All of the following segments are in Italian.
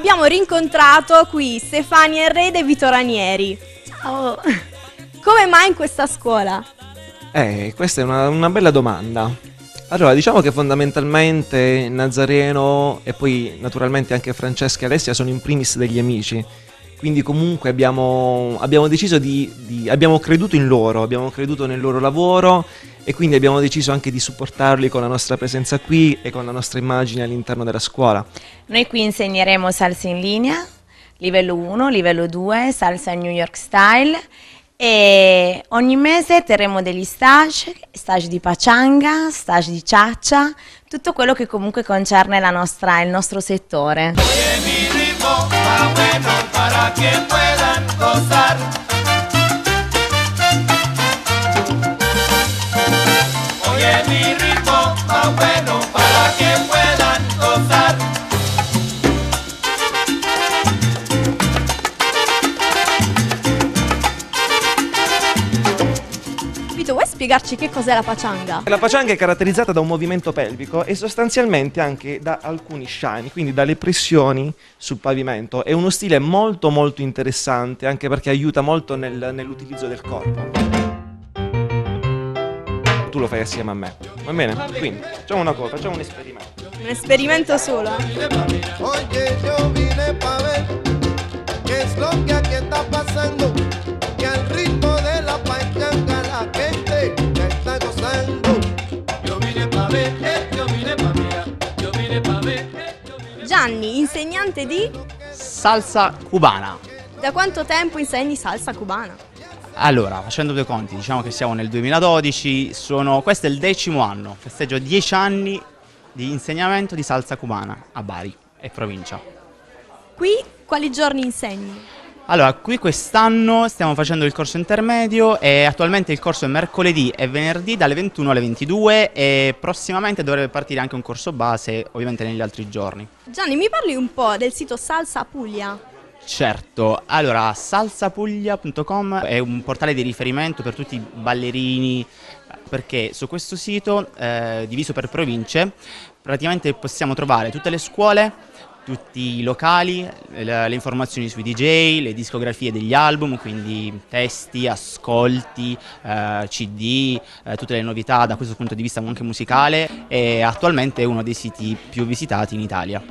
abbiamo rincontrato qui Stefania Errede e Vito Ranieri. Ciao! Come mai in questa scuola? Questa è una bella domanda. Allora, diciamo che fondamentalmente Nazareno e poi naturalmente anche Francesca e Alessia sono in primis degli amici. Quindi comunque abbiamo deciso abbiamo creduto in loro, abbiamo creduto nel loro lavoro e quindi abbiamo deciso anche di supportarli con la nostra presenza qui e con la nostra immagine all'interno della scuola. Noi qui insegneremo salsa in linea, livello 1, livello 2, salsa New York Style, e ogni mese terremo degli stage di pachanga, stage di cha-cha, tutto quello che comunque concerne il nostro settore. Vito, vuoi spiegarci che cos'è la pachanga? La pachanga è caratterizzata da un movimento pelvico e sostanzialmente anche da alcuni shine, quindi dalle pressioni sul pavimento. È uno stile molto molto interessante anche perché aiuta molto nell'utilizzo del corpo. Tu lo fai assieme a me, va bene? Quindi facciamo una cosa, facciamo un esperimento. Un esperimento solo? Oye, yo vine pa' ver qué es lo que aquí está pasando, que al ritmo de la pachanga la gente ya está gozando. Yo vine pa' ver, yo vine pa' mirar, yo vine pa' ver. Gianni, insegnante di? Salsa cubana. Da quanto tempo insegni salsa cubana? Allora, facendo due conti, diciamo che siamo nel 2012, questo è il 10° anno, festeggio 10 anni di insegnamento di salsa cubana a Bari e provincia. Qui quali giorni insegni? Allora, qui quest'anno stiamo facendo il corso intermedio e attualmente il corso è mercoledì e venerdì dalle 21 alle 22 e prossimamente dovrebbe partire anche un corso base, ovviamente negli altri giorni. Gianni, mi parli un po' del sito Salsa Puglia? Certo, allora salsapuglia.com è un portale di riferimento per tutti i ballerini, perché su questo sito, diviso per province, praticamente possiamo trovare tutte le scuole, tutti i locali, le informazioni sui DJ, le discografie degli album, quindi testi, ascolti, CD, tutte le novità da questo punto di vista anche musicale, e attualmente è uno dei siti più visitati in Italia.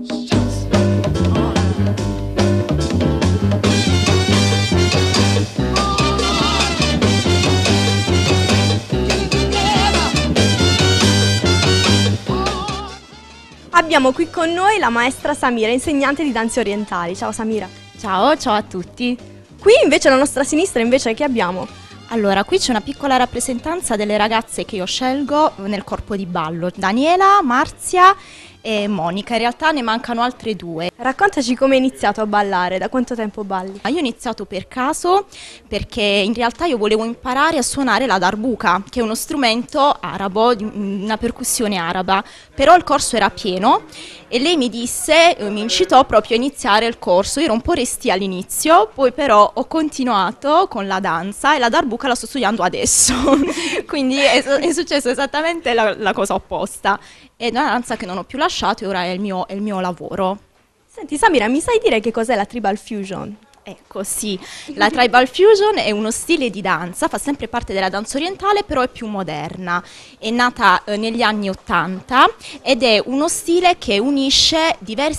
Abbiamo qui con noi la maestra Samira, insegnante di danze orientali. Ciao Samira. Ciao, ciao a tutti. Qui invece alla nostra sinistra invece che abbiamo? Allora, qui c'è una piccola rappresentanza delle ragazze che io scelgo nel corpo di ballo. Daniela, Marzia e Monica. In realtà ne mancano altre due. Raccontaci come hai iniziato a ballare, da quanto tempo balli? Io ho iniziato per caso perché in realtà io volevo imparare a suonare la darbuka, che è uno strumento arabo, una percussione araba, però il corso era pieno e lei mi disse, mi incitò proprio a iniziare il corso. Io ero un po' restia all'inizio, poi però ho continuato con la danza e la darbuka la sto studiando adesso, quindi è successo esattamente la cosa opposta. È una danza che non ho più lasciato e ora è il mio lavoro. Senti Samira, mi sai dire che cos'è la Tribal Fusion? Ecco, sì, la Tribal Fusion è uno stile di danza, fa sempre parte della danza orientale, però è più moderna. È nata negli anni '80 ed è uno stile che unisce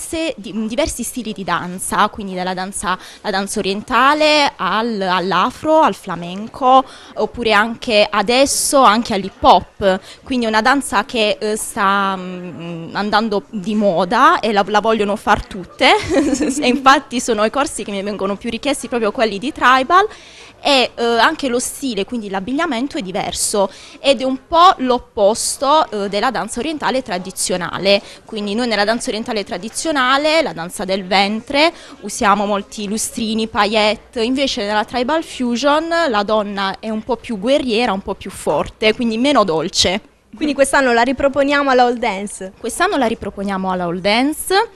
diversi stili di danza, quindi la danza orientale all'afro, al flamenco, oppure anche adesso anche all'hip hop. Quindi è una danza che sta andando di moda e la vogliono far tutte e infatti sono i corsi che mi vengono più richiesti proprio quelli di tribal, e anche lo stile, quindi l'abbigliamento è diverso ed è un po' l'opposto della danza orientale tradizionale. Quindi noi nella danza orientale tradizionale, la danza del ventre, usiamo molti lustrini, paillette, invece nella Tribal Fusion la donna è un po' più guerriera, un po' più forte, quindi meno dolce. Quindi quest'anno la riproponiamo alla All Dance? Quest'anno la riproponiamo alla All Dance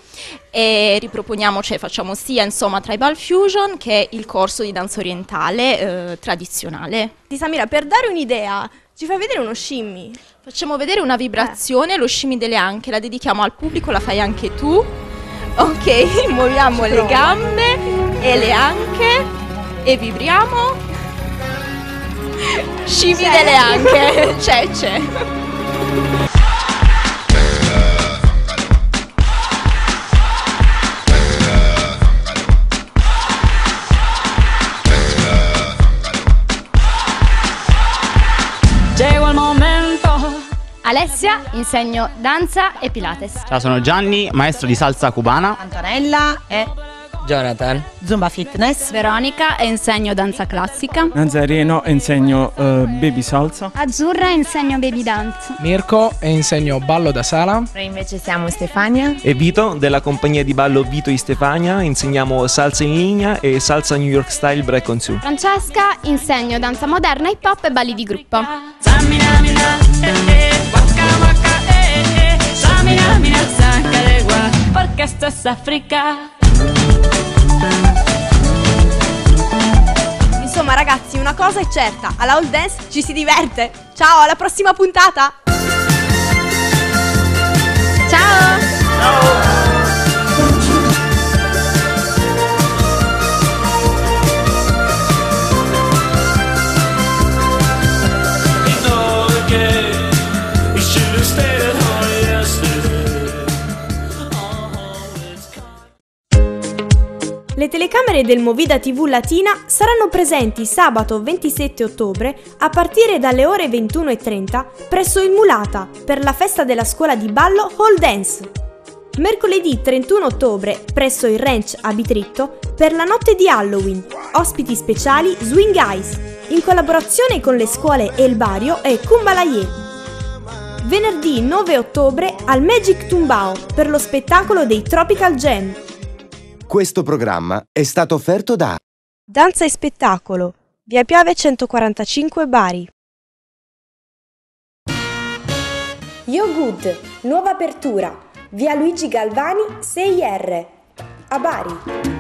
e facciamo sia insomma Tribal Fusion che il corso di danza orientale tradizionale. Di Samira, per dare un'idea, ci fai vedere uno shimmy? Facciamo vedere una vibrazione, lo shimmy delle anche, la dedichiamo al pubblico, la fai anche tu. Ok, muoviamo le gambe e le anche e vibriamo. Scivi delle anche. C'è. Alessia, insegno danza e Pilates. Ciao, sono Gianni, maestro di salsa cubana. Antonella e Jonathan. Zumba Fitness. Veronica, e insegno danza classica. Nazareno, insegno baby salsa. Azzurra, insegno baby dance. Mirko, e insegno ballo da sala. Noi invece siamo Stefania E Vito, della compagnia di ballo Vito e Stefania, insegniamo salsa in linea e salsa New York Style break on two. Francesca, insegno danza moderna, hip hop e balli di gruppo. Porque esto es África. Insomma ragazzi, una cosa è certa, alla All Dance ci si diverte. Ciao, alla prossima puntata! Ciao! Le telecamere del Movida TV Latina saranno presenti sabato 27 ottobre a partire dalle ore 21:30 presso il Mulata per la festa della scuola di ballo All Dance. Mercoledì 31 ottobre presso il Ranch a Bitritto per la notte di Halloween, ospiti speciali Swing Eyes, in collaborazione con le scuole El Barrio e Kumbalaye. Venerdì 9 ottobre al Magic Tumbao per lo spettacolo dei Tropical Jam. Questo programma è stato offerto da Danza e spettacolo, via Piave 145 Bari. Yo Good, nuova apertura, via Luigi Galvani 6R, a Bari.